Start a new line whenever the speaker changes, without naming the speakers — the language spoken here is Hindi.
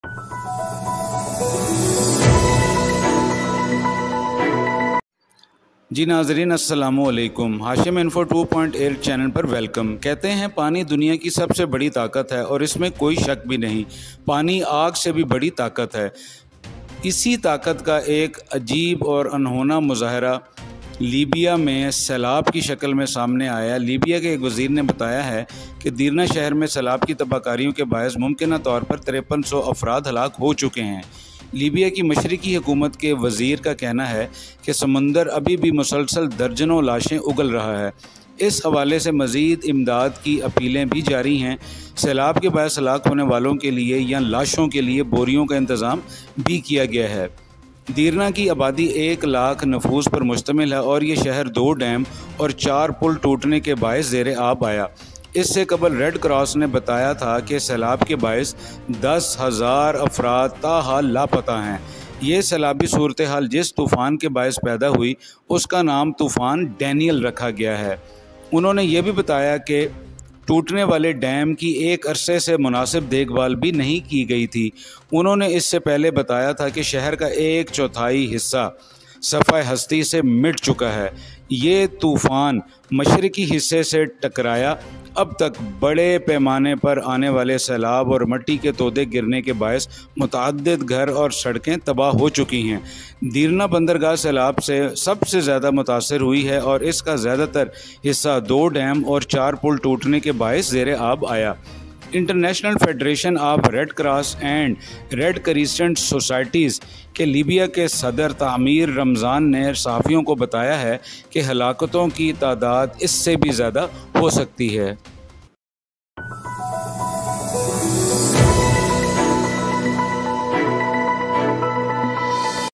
जी नाज़रीन अस्सलामु अलैकुम। हाशिम इन्फो 2.8 चैनल पर वेलकम। कहते हैं पानी दुनिया की सबसे बड़ी ताकत है और इसमें कोई शक भी नहीं। पानी आग से भी बड़ी ताकत है। इसी ताकत का एक अजीब और अनहोना मुजाहरा लीबिया में सैलाब की शक्ल में सामने आया। लीबिया के एक वज़ीर ने बताया है कि दीरना शहर में सैलाब की तबाहकारियों के बायस मुमकिन तौर पर 5300 अफराद हलाक हो चुके हैं। लीबिया की मशरकी हुकूमत के वज़ीर का कहना है कि समुंदर अभी भी मुसलसल दर्जनों लाशें उगल रहा है। इस हवाले से मज़ीद इमदाद की अपीलें भी जारी हैं। सैलाब के बायस हलाक होने वालों के लिए या लाशों के लिए बोरियों का इंतज़ाम भी किया गया है। दीरना की आबादी 1 लाख नफूस पर मुश्तमिल है और ये शहर 2 डैम और 4 पुल टूटने के बायस ज़ेरे आब आया। इससे कबल रेड क्रॉस ने बताया था कि सैलाब के बायस 10,000 अफराद ताहाल लापता हैं। ये सैलाबी सूरत हाल जिस तूफ़ान के बायस पैदा हुई उसका नाम तूफ़ान डैनियल रखा गया है। उन्होंने ये भी बताया कि टूटने वाले डैम की एक अरसे से मुनासिब देखभाल भी नहीं की गई थी। उन्होंने इससे पहले बताया था कि शहर का 1/4 हिस्सा सफ़ा हस्ती से मिट चुका है। ये तूफ़ान मशरकी हिस्से से टकराया। अब तक बड़े पैमाने पर आने वाले सैलाब और मिट्टी के तोदे गिरने के बायस मुतअद्दिद घर और सड़कें तबाह हो चुकी हैं। दीरना बंदरगाह सैलाब से सबसे ज़्यादा मुतासर हुई है और इसका ज़्यादातर हिस्सा 2 डैम और 4 पुल टूटने के बायस ज़ेरे आब आया। International federation of red cross and red crescent societies के लीबिया के सदर तामीर रमज़ान ने सहाफ़ियों को बताया है कि हलाकतों की तादाद इससे भी ज़्यादा हो सकती है।